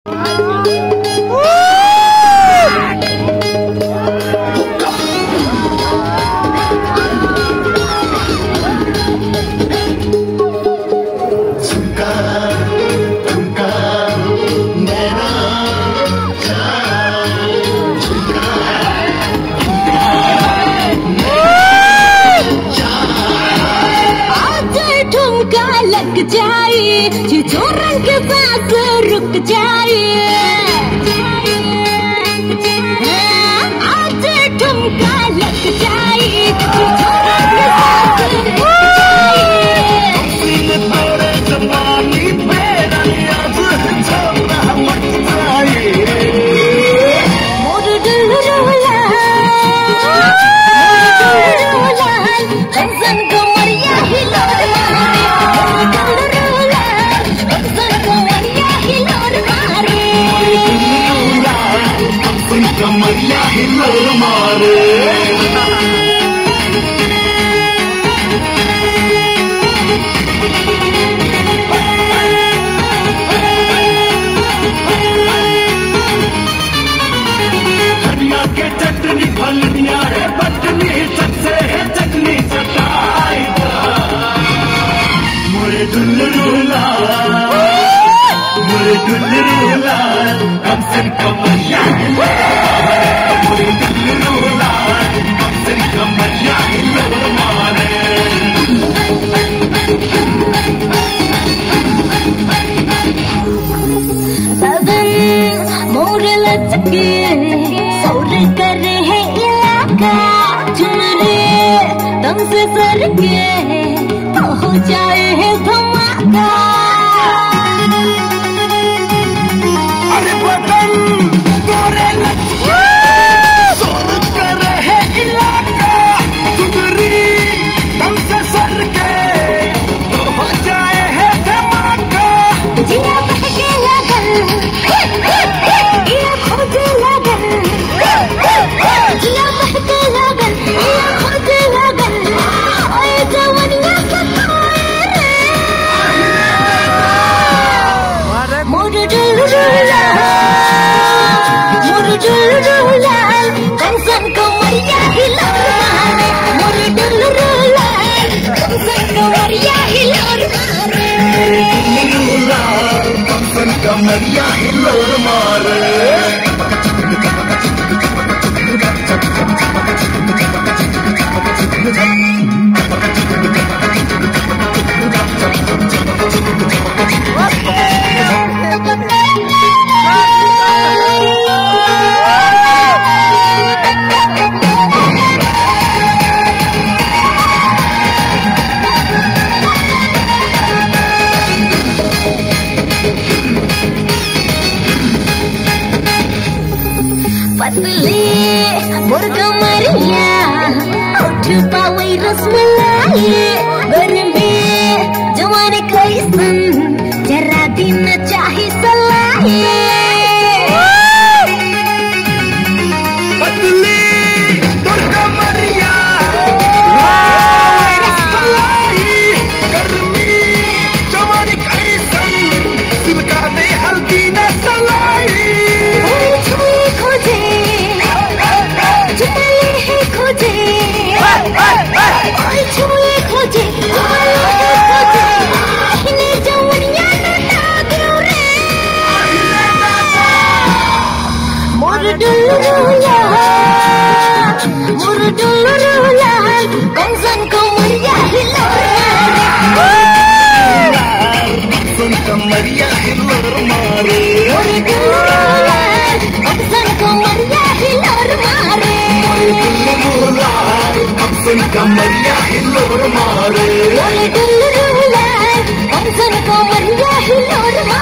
लग जाए जो रंग के पास रुक जाए आज ठुमका लग जाए जो रंग के पास रुक कमरिया हिलोर मारे धनिया के चटनी फलिया है बटनी चटसे है चटनी चटाई मोरे दुल्लूला हमसे कमरिया मोरे लचके सौर करे है इलाका चुनरे दम से सर के हो जाए है धमाका अरे बदन तोरे लचके सौर करे है इलाका चुनरी दम से सर के हो जाए है धमाका जिया बहके लगन खोजे लगन जिया बहके लगन खोजे लगन ओए जवनिया मोर डुलरुला कंसन कमरिया हिलोर मारे मोर डुलरुला कंसन कमरिया हिलोर कमरिया हिलोर मारे पतली मुर्गा मरिया उठ पावे रसमलाई गर्मी जवानी कैसन जरा दिन चाहे सलाई पतली मुर्गा मरिया रसमलाई गर्मी जवानी कैसन सिलका दे हल्दी न सलाई कंसन कमरिया हिलोर मारे कंसन कमरिया हिलोर मारे कमरिया हिलोर मारे कंसन कमरिया हिलोर